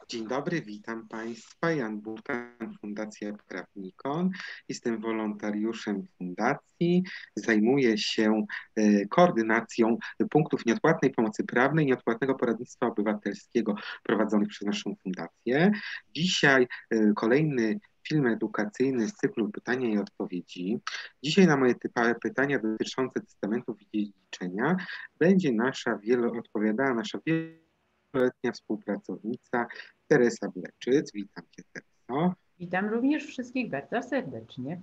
Dzień dobry, witam Państwa. Jan Burkan, Fundacja Prawnikon. Jestem wolontariuszem fundacji. Zajmuję się koordynacją punktów nieodpłatnej pomocy prawnej, nieodpłatnego poradnictwa obywatelskiego prowadzonych przez naszą fundację. Dzisiaj kolejny film edukacyjny z cyklu pytania i odpowiedzi. Dzisiaj na moje pytania dotyczące testamentów i dziedziczenia będzie odpowiadała nasza wieloletnia współpracownica Teresa Bleczyc. Witam Cię, Tereso. Witam również wszystkich bardzo serdecznie.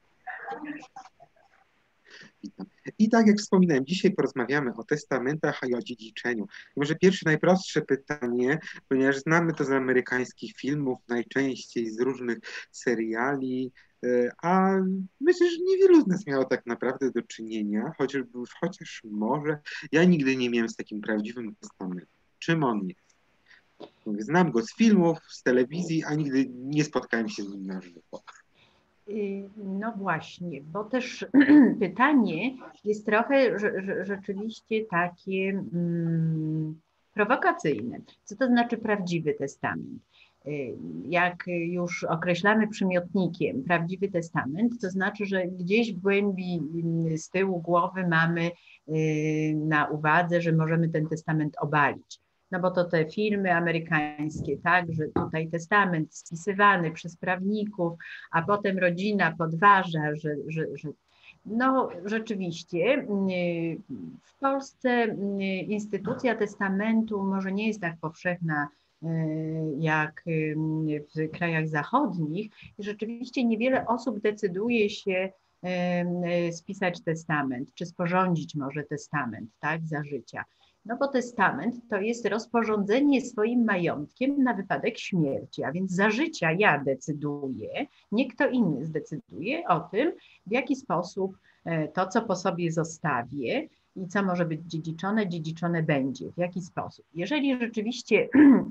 Witam. I tak jak wspominałem, dzisiaj porozmawiamy o testamentach i o dziedziczeniu. I może pierwsze, najprostsze pytanie, ponieważ znamy to z amerykańskich filmów, najczęściej z różnych seriali, a myślę, że niewielu z nas miało tak naprawdę do czynienia, chociaż może ja nigdy nie miałem z takim prawdziwym testamentem. Czym on jest? Znam go z filmów, z telewizji, a nigdy nie spotkałem się z nim na żywo. No właśnie, bo też pytanie jest trochę rzeczywiście takie prowokacyjne. Co to znaczy prawdziwy testament? Jak już określamy przymiotnikiem prawdziwy testament, to znaczy, że gdzieś w głębi z tyłu głowy mamy na uwadze, że możemy ten testament obalić. No bo to te filmy amerykańskie, tak, że tutaj testament spisywany przez prawników, a potem rodzina podważa, że no rzeczywiście w Polsce instytucja testamentu może nie jest tak powszechna jak w krajach zachodnich. I rzeczywiście niewiele osób decyduje się spisać testament, czy sporządzić może testament, tak, za życia. No bo testament to jest rozporządzenie swoim majątkiem na wypadek śmierci, a więc za życia ja decyduję, nie kto inny zdecyduje o tym, w jaki sposób to, co po sobie zostawię i co może być dziedziczone będzie, w jaki sposób. Jeżeli rzeczywiście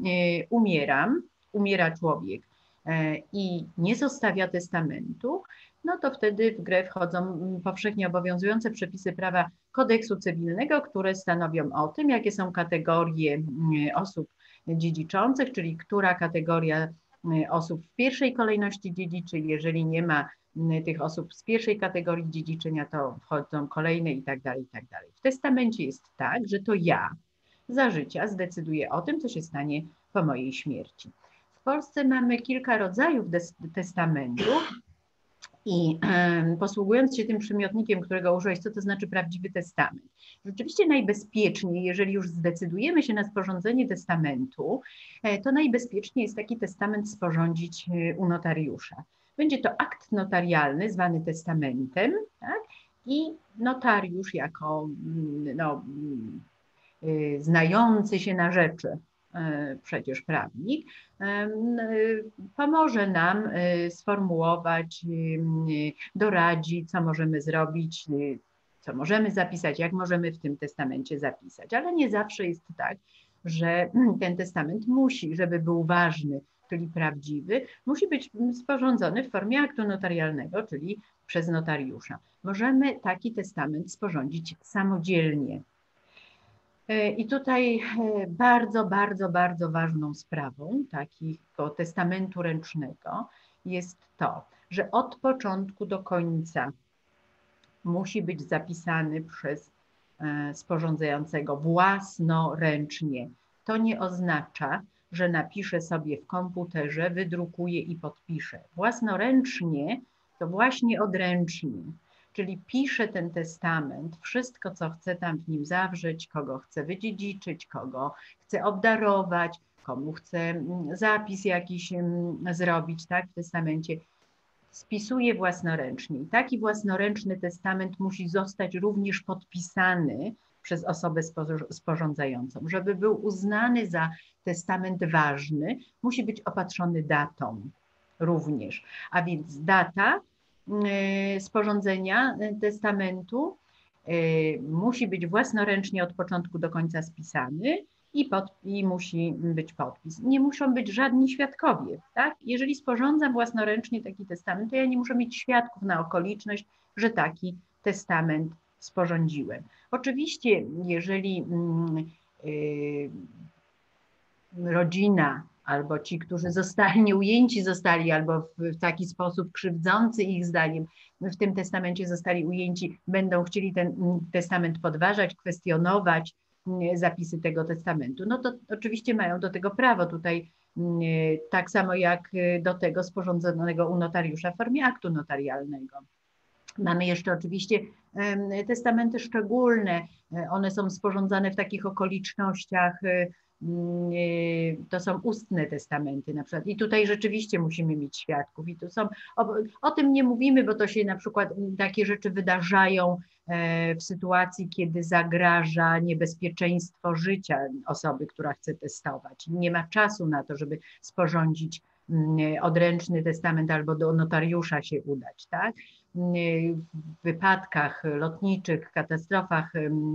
umiera człowiek i nie zostawia testamentu, no to wtedy w grę wchodzą powszechnie obowiązujące przepisy prawa kodeksu cywilnego, które stanowią o tym, jakie są kategorie osób dziedziczących, czyli która kategoria osób w pierwszej kolejności dziedziczy. Jeżeli nie ma tych osób z pierwszej kategorii dziedziczenia, to wchodzą kolejne i tak dalej, i tak dalej. W testamencie jest tak, że to ja za życia zdecyduję o tym, co się stanie po mojej śmierci. W Polsce mamy kilka rodzajów testamentów. I posługując się tym przymiotnikiem, którego użyłeś, co to znaczy prawdziwy testament? Rzeczywiście najbezpieczniej, jeżeli już zdecydujemy się na sporządzenie testamentu, to najbezpieczniej jest taki testament sporządzić u notariusza. Będzie to akt notarialny zwany testamentem, tak? I notariusz jako no, znający się na rzeczy przecież prawnik, pomoże nam sformułować, doradzi, co możemy zrobić, co możemy zapisać, jak możemy w tym testamencie zapisać. Ale nie zawsze jest tak, że ten testament musi, żeby był ważny, czyli prawdziwy, musi być sporządzony w formie aktu notarialnego, czyli przez notariusza. Możemy taki testament sporządzić samodzielnie. I tutaj bardzo ważną sprawą takiego testamentu ręcznego jest to, że od początku do końca musi być zapisany przez sporządzającego własnoręcznie. To nie oznacza, że napiszę sobie w komputerze, wydrukuję i podpiszę. Własnoręcznie to właśnie odręcznie. Czyli piszę ten testament, wszystko, co chcę tam w nim zawrzeć, kogo chcę wydziedziczyć, kogo chcę obdarować, komu chcę zapis jakiś zrobić, tak, w testamencie, spisuję własnoręcznie. I taki własnoręczny testament musi zostać również podpisany przez osobę sporządzającą. Żeby był uznany za testament ważny, musi być opatrzony datą również. A więc data sporządzenia testamentu musi być własnoręcznie od początku do końca spisany i musi być podpis. Nie muszą być żadni świadkowie. Tak? Jeżeli sporządzam własnoręcznie taki testament, to ja nie muszę mieć świadków na okoliczność, że taki testament sporządziłem. Oczywiście, jeżeli rodzina albo ci, którzy zostali nieujęci zostali, albo w taki sposób krzywdzący ich zdaniem w tym testamencie zostali ujęci, będą chcieli ten testament podważać, kwestionować zapisy tego testamentu, no to oczywiście mają do tego prawo tutaj, tak samo jak do tego sporządzonego u notariusza w formie aktu notarialnego. Mamy jeszcze oczywiście testamenty szczególne, one są sporządzane w takich okolicznościach, to są ustne testamenty na przykład i tutaj rzeczywiście musimy mieć świadków i to są, o tym nie mówimy, bo to się na przykład takie rzeczy wydarzają w sytuacji, kiedy zagraża niebezpieczeństwo życia osoby, która chce testować. Nie ma czasu na to, żeby sporządzić odręczny testament albo do notariusza się udać, tak? W wypadkach lotniczych, katastrofach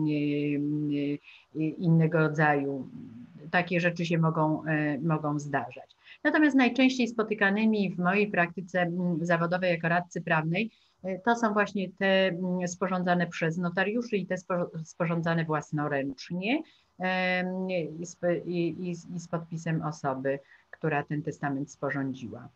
innego rodzaju. Takie rzeczy się mogą zdarzać. Natomiast najczęściej spotykanymi w mojej praktyce zawodowej jako radcy prawnej to są właśnie te sporządzane przez notariuszy i te sporządzane własnoręcznie i z podpisem osoby, która ten testament sporządziła.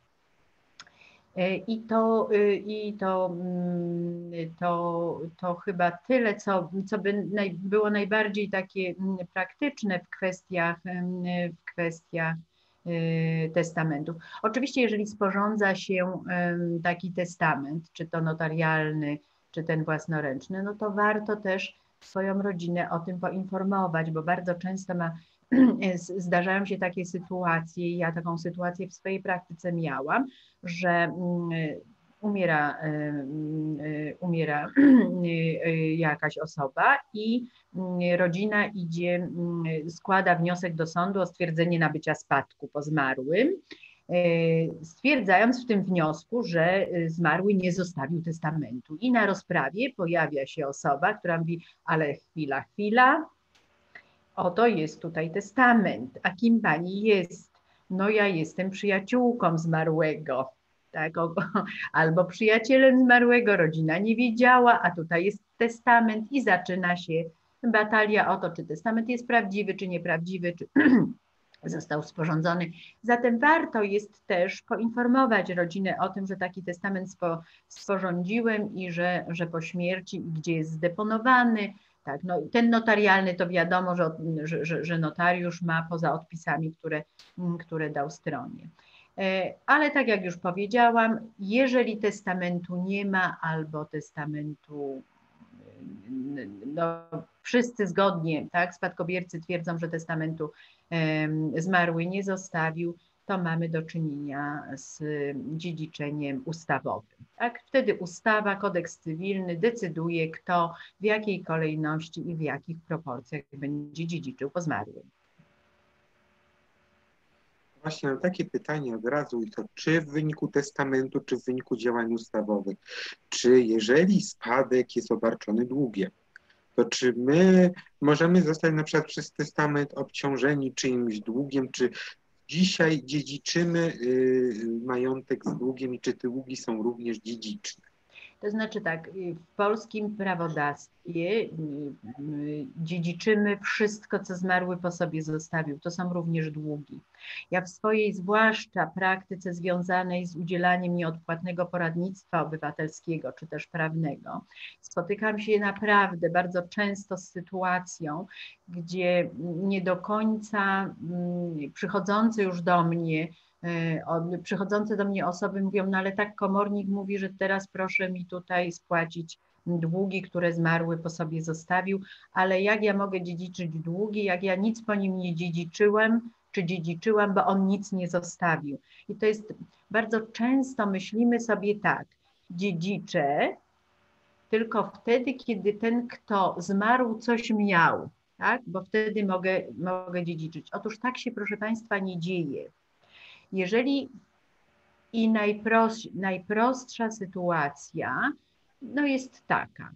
To chyba tyle, co by było najbardziej takie praktyczne w kwestiach testamentów. Oczywiście, jeżeli sporządza się taki testament, czy to notarialny, czy ten własnoręczny, no to warto też swoją rodzinę o tym poinformować, bo bardzo często zdarzają się takie sytuacje, ja taką sytuację w swojej praktyce miałam, że umiera jakaś osoba i rodzina składa wniosek do sądu o stwierdzenie nabycia spadku po zmarłym, stwierdzając w tym wniosku, że zmarły nie zostawił testamentu. I na rozprawie pojawia się osoba, która mówi, ale chwila, oto jest tutaj testament, a kim pani jest? No ja jestem przyjaciółką zmarłego, tak? Albo przyjacielem zmarłego, rodzina nie wiedziała, a tutaj jest testament i zaczyna się batalia o to, czy testament jest prawdziwy, czy nieprawdziwy, czy został sporządzony. Zatem warto jest też poinformować rodzinę o tym, że taki testament sporządziłem i że po śmierci, gdzie jest zdeponowany. Tak, no, ten notarialny to wiadomo, że notariusz ma poza odpisami, które dał stronie. Ale tak jak już powiedziałam, jeżeli testamentu nie ma albo testamentu, no, wszyscy zgodnie, tak, spadkobiercy twierdzą, że testamentu zmarły nie zostawił, to mamy do czynienia z dziedziczeniem ustawowym. Tak? Wtedy ustawa, kodeks cywilny decyduje, kto w jakiej kolejności i w jakich proporcjach będzie dziedziczył po zmarłym. Właśnie mam takie pytanie od razu i to czy w wyniku testamentu, czy w wyniku działań ustawowych, czy jeżeli spadek jest obarczony długiem, to czy my możemy zostać na przykład przez testament obciążeni czyimś długiem, czy dzisiaj dziedziczymy majątek z długiem i czy te długi są również dziedziczne? To znaczy tak, w polskim prawodawstwie dziedziczymy wszystko, co zmarły po sobie zostawił. To są również długi. Ja w swojej zwłaszcza praktyce związanej z udzielaniem nieodpłatnego poradnictwa obywatelskiego czy też prawnego spotykam się naprawdę bardzo często z sytuacją, gdzie nie do końca przychodzący do mnie osoby mówią, no ale tak komornik mówi, że teraz proszę mi tutaj spłacić długi, które zmarły po sobie zostawił, ale jak ja mogę dziedziczyć długi, jak ja nic po nim nie dziedziczyłem, czy dziedziczyłam, bo on nic nie zostawił. I to jest bardzo często myślimy sobie tak, dziedziczę tylko wtedy, kiedy ten, kto zmarł, coś miał, tak? Bo wtedy mogę dziedziczyć. Otóż tak się, proszę Państwa, nie dzieje. Jeżeli i najprostsza sytuacja no jest taka.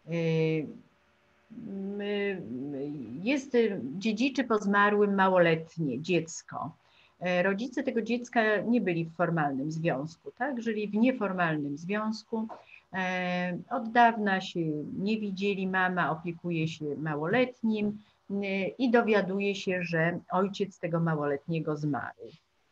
Dziedziczy po zmarłym małoletnie dziecko. Rodzice tego dziecka nie byli w formalnym związku, tak? Żyli w nieformalnym związku. Od dawna się nie widzieli, mama opiekuje się małoletnim i dowiaduje się, że ojciec tego małoletniego zmarł.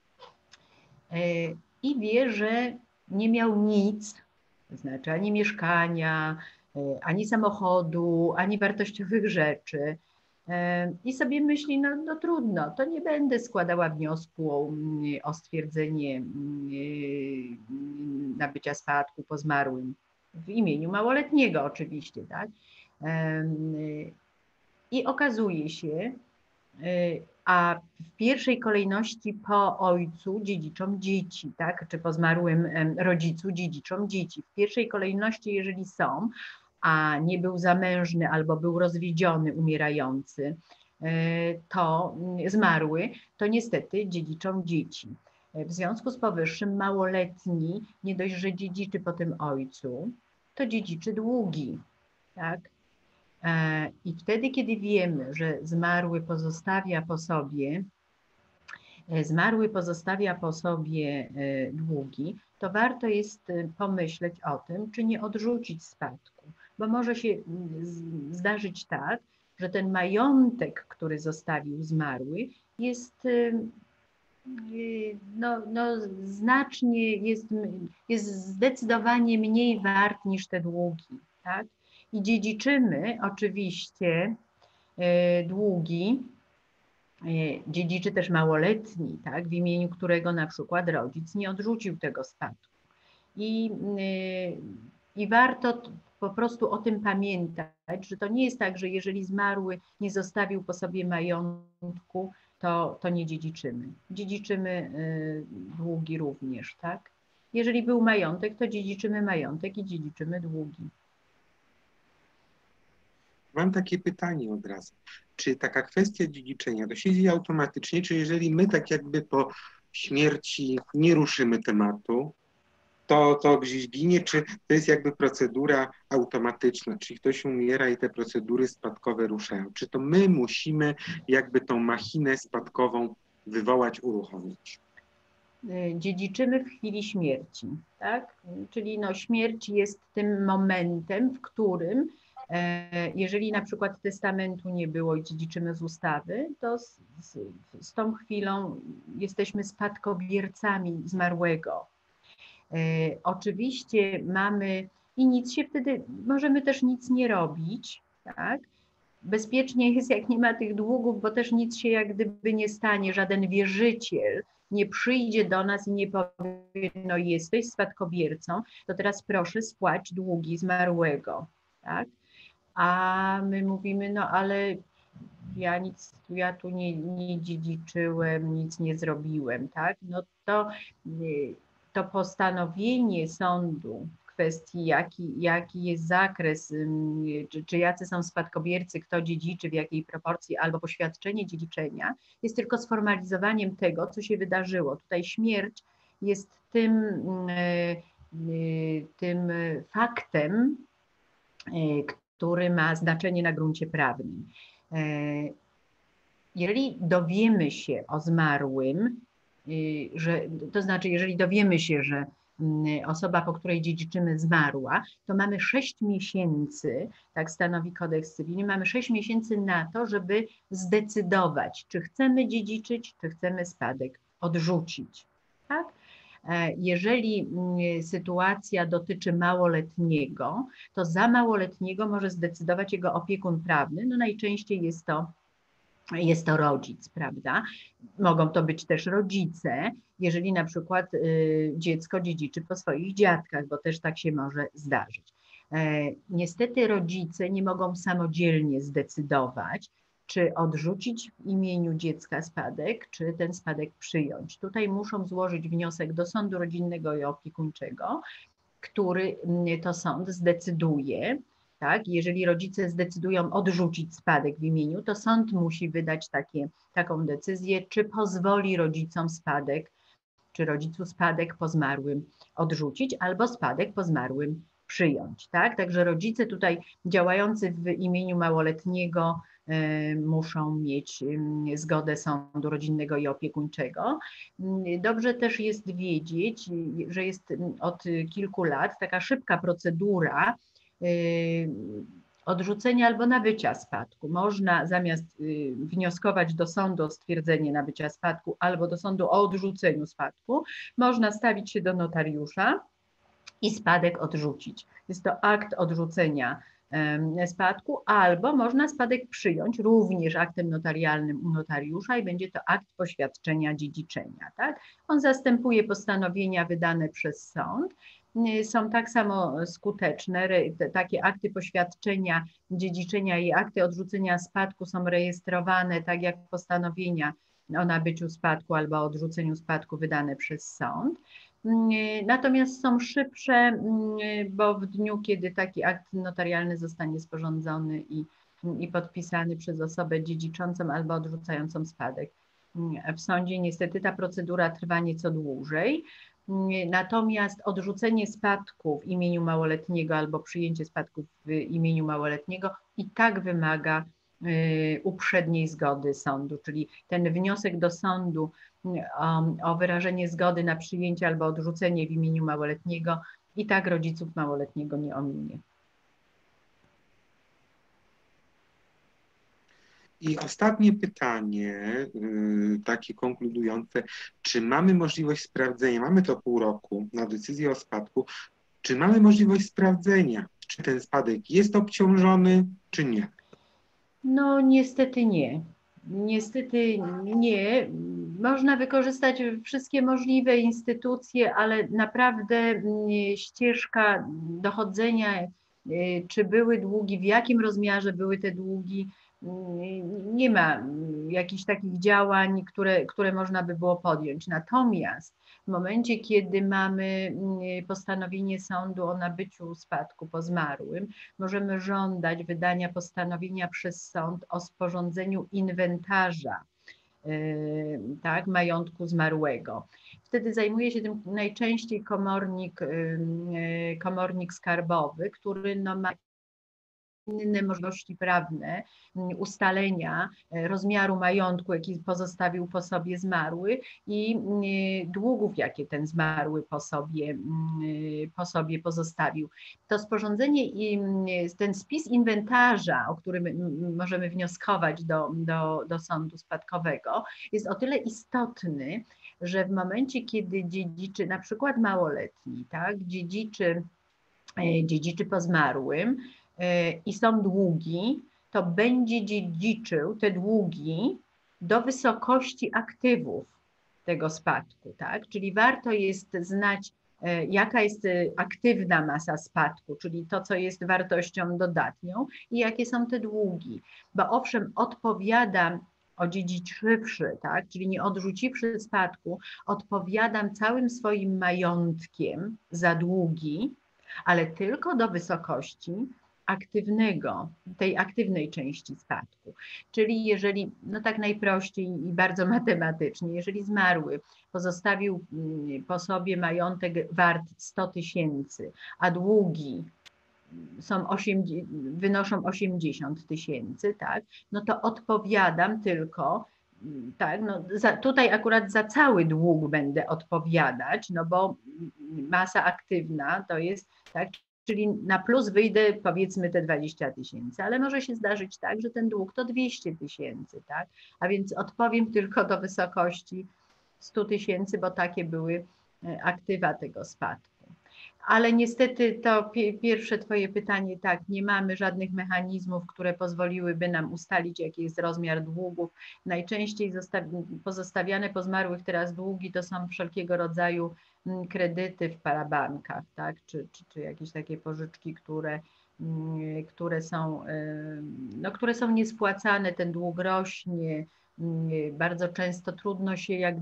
i wie, że nie miał nic, to znaczy ani mieszkania, ani samochodu, ani wartościowych rzeczy. I sobie myśli, no trudno, to nie będę składała wniosku o stwierdzenie nabycia spadku po zmarłym w imieniu małoletniego oczywiście, tak? I okazuje się, a w pierwszej kolejności po ojcu dziedziczą dzieci, tak? Czy po zmarłym rodzicu dziedziczą dzieci. W pierwszej kolejności, jeżeli są, a nie był zamężny albo był rozwiedziony, umierający, to zmarły, to niestety dziedziczą dzieci. W związku z powyższym małoletni nie dość, że dziedziczy po tym ojcu, to dziedziczy długi, tak? I wtedy, kiedy wiemy, że zmarły pozostawia po sobie długi, to warto jest pomyśleć o tym, czy nie odrzucić spadku, bo może się zdarzyć tak, że ten majątek, który zostawił zmarły, jest znacznie, jest zdecydowanie mniej wart niż te długi, tak? I dziedziczymy oczywiście długi, dziedziczy też małoletni, tak, w imieniu którego na przykład rodzic nie odrzucił tego spadku. I warto po prostu o tym pamiętać, że to nie jest tak, że jeżeli zmarły nie zostawił po sobie majątku, to nie dziedziczymy. Dziedziczymy długi również, tak? Jeżeli był majątek, to dziedziczymy majątek i dziedziczymy długi. Mam takie pytanie od razu. Czy taka kwestia dziedziczenia to się dzieje automatycznie, czy jeżeli my tak jakby po śmierci nie ruszymy tematu, to gdzieś ginie, czy to jest jakby procedura automatyczna, czyli ktoś umiera i te procedury spadkowe ruszają? Czy to my musimy jakby tą machinę spadkową wywołać, uruchomić? Dziedziczymy w chwili śmierci, tak? Czyli śmierć jest tym momentem, w którym jeżeli na przykład testamentu nie było i dziedziczymy z ustawy, to z tą chwilą jesteśmy spadkobiercami zmarłego. Oczywiście mamy i nic się wtedy, możemy też nic nie robić, tak? Bezpiecznie jest, jak nie ma tych długów, bo też nic się jak gdyby nie stanie, żaden wierzyciel nie przyjdzie do nas i nie powie, no jesteś spadkobiercą, to teraz proszę spłać długi zmarłego, tak? A my mówimy, no ale ja tu nie dziedziczyłem, nic nie zrobiłem, tak? No to postanowienie sądu w kwestii jaki jest zakres, czy jacy są spadkobiercy, kto dziedziczy, w jakiej proporcji, albo poświadczenie dziedziczenia, jest tylko sformalizowaniem tego, co się wydarzyło. Tutaj śmierć jest tym faktem, który ma znaczenie na gruncie prawnym. Jeżeli dowiemy się o zmarłym, to znaczy, jeżeli dowiemy się, że osoba, po której dziedziczymy, zmarła, to mamy 6 miesięcy, tak stanowi kodeks cywilny, mamy 6 miesięcy na to, żeby zdecydować, czy chcemy dziedziczyć, czy chcemy spadek odrzucić. Tak? Jeżeli sytuacja dotyczy małoletniego, to za małoletniego może zdecydować jego opiekun prawny. No najczęściej jest to rodzic, prawda? Mogą to być też rodzice, jeżeli na przykład dziecko dziedziczy po swoich dziadkach, bo też tak się może zdarzyć. Niestety rodzice nie mogą samodzielnie zdecydować, czy odrzucić w imieniu dziecka spadek, czy ten spadek przyjąć. Tutaj muszą złożyć wniosek do sądu rodzinnego i opiekuńczego, który to sąd zdecyduje. Tak? Jeżeli rodzice zdecydują odrzucić spadek w imieniu, to sąd musi wydać taką decyzję, czy pozwoli rodzicom spadek, czy rodzicu spadek po zmarłym odrzucić, albo spadek po zmarłym przyjąć. Tak? Także rodzice tutaj działający w imieniu małoletniego muszą mieć zgodę sądu rodzinnego i opiekuńczego. Dobrze też jest wiedzieć, że jest od kilku lat taka szybka procedura odrzucenia albo nabycia spadku. Można zamiast wnioskować do sądu o stwierdzenie nabycia spadku albo do sądu o odrzuceniu spadku, można stawić się do notariusza i spadek odrzucić. Jest to akt odrzucenia spadku, albo można spadek przyjąć również aktem notarialnym u notariusza i będzie to akt poświadczenia dziedziczenia. Tak? On zastępuje postanowienia wydane przez sąd. Są tak samo skuteczne, takie akty poświadczenia dziedziczenia i akty odrzucenia spadku są rejestrowane tak jak postanowienia o nabyciu spadku albo odrzuceniu spadku wydane przez sąd. Natomiast są szybsze, bo w dniu, kiedy taki akt notarialny zostanie sporządzony i podpisany przez osobę dziedziczącą albo odrzucającą spadek w sądzie, niestety ta procedura trwa nieco dłużej. Natomiast odrzucenie spadku w imieniu małoletniego albo przyjęcie spadku w imieniu małoletniego i tak wymaga uprzedniej zgody sądu, czyli ten wniosek do sądu o wyrażenie zgody na przyjęcie albo odrzucenie w imieniu małoletniego i tak rodziców małoletniego nie ominie. I ostatnie pytanie, takie konkludujące. Czy mamy możliwość sprawdzenia, mamy to pół roku na decyzję o spadku, czy mamy możliwość sprawdzenia, czy ten spadek jest obciążony, czy nie? No niestety nie. Niestety nie. Można wykorzystać wszystkie możliwe instytucje, ale naprawdę ścieżka dochodzenia, czy były długi, w jakim rozmiarze były te długi, nie ma jakichś takich działań, które można by było podjąć. Natomiast w momencie, kiedy mamy postanowienie sądu o nabyciu spadku po zmarłym, możemy żądać wydania postanowienia przez sąd o sporządzeniu inwentarza, tak, majątku zmarłego. Wtedy zajmuje się tym najczęściej komornik skarbowy, który no, ma inne możliwości prawne ustalenia rozmiaru majątku, jaki pozostawił po sobie zmarły i długów, jakie ten zmarły po sobie pozostawił. To sporządzenie i ten spis inwentarza, o którym możemy wnioskować do sądu spadkowego, jest o tyle istotny, że w momencie, kiedy dziedziczy, na przykład małoletni, tak, dziedziczy po zmarłym, i są długi, to będzie dziedziczył te długi do wysokości aktywów tego spadku, tak? Czyli warto jest znać, jaka jest aktywna masa spadku, czyli to, co jest wartością dodatnią i jakie są te długi. Bo owszem, odpowiadam odziedziczywszy, tak? Czyli nie odrzuciwszy spadku, odpowiadam całym swoim majątkiem za długi, ale tylko do wysokości tej aktywnej części spadku. Czyli jeżeli, no tak najprościej i bardzo matematycznie, jeżeli zmarły pozostawił po sobie majątek wart 100 000, a długi wynoszą 80 000, tak, no to odpowiadam tylko, tak, no tutaj akurat za cały dług będę odpowiadać, no bo masa aktywna to jest, tak, czyli na plus wyjdę powiedzmy te 20 000, ale może się zdarzyć tak, że ten dług to 200 000, tak, a więc odpowiem tylko do wysokości 100 000, bo takie były aktywa tego spadku. Ale niestety to pierwsze Twoje pytanie, tak, nie mamy żadnych mechanizmów, które pozwoliłyby nam ustalić, jaki jest rozmiar długów. Najczęściej pozostawiane po zmarłych teraz długi to są wszelkiego rodzaju kredyty w parabankach, tak, czy jakieś takie pożyczki, które są niespłacane, ten dług rośnie. Bardzo często trudno się jak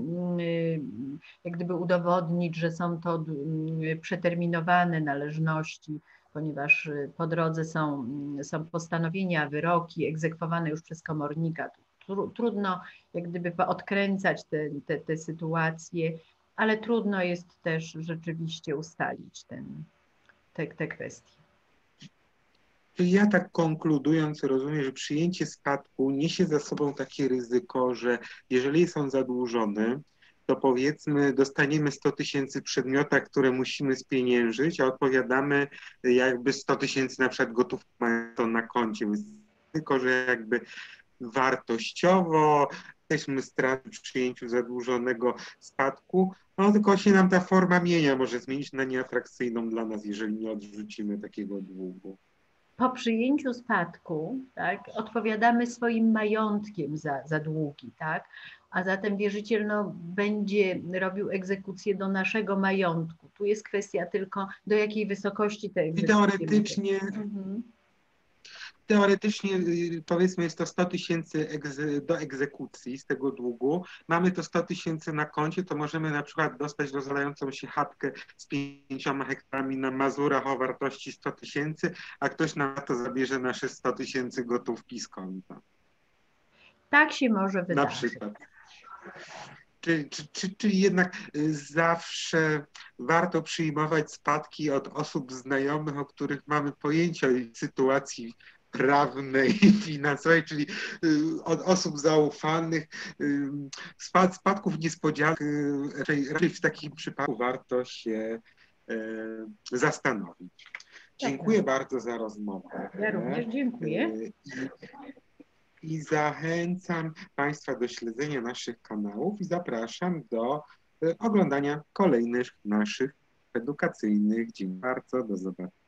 gdyby udowodnić, że są to przeterminowane należności, ponieważ po drodze są postanowienia, wyroki egzekwowane już przez komornika. Trudno jak gdyby odkręcać te sytuacje, ale trudno jest też rzeczywiście ustalić te kwestie. Ja tak konkludując rozumiem, że przyjęcie spadku niesie za sobą takie ryzyko, że jeżeli jest on zadłużony, to powiedzmy dostaniemy 100 000 w przedmiotach, które musimy spieniężyć, a odpowiadamy jakby 100 000 na przykład gotówką to na koncie, tylko że jakby wartościowo jesteśmy straty w przyjęciu zadłużonego spadku, no tylko się nam ta forma mienia może zmienić na nieatrakcyjną dla nas, jeżeli nie odrzucimy takiego długu. Po przyjęciu spadku, tak, odpowiadamy swoim majątkiem za długi, tak? A zatem wierzyciel będzie robił egzekucję do naszego majątku. Tu jest kwestia tylko, do jakiej wysokości te I egzekucje. teoretycznie powiedzmy jest to 100 tysięcy do egzekucji z tego długu. Mamy to 100 tysięcy na koncie, to możemy na przykład dostać rozlającą się chatkę z 5 hektarami na Mazurach o wartości 100 tysięcy, a ktoś nam to zabierze nasze 100 tysięcy gotówki z konta. Tak się może wydarzyć. Na przykład. Czyli jednak zawsze warto przyjmować spadki od osób znajomych, o których mamy pojęcie o ich sytuacji prawnej i finansowej, czyli od osób zaufanych. Spadków niespodzianek raczej w takim przypadku warto się zastanowić. Dziękuję bardzo za rozmowę. Ja również dziękuję. I zachęcam Państwa do śledzenia naszych kanałów i zapraszam do oglądania kolejnych naszych edukacyjnych. Dziękuję bardzo, do zobaczenia.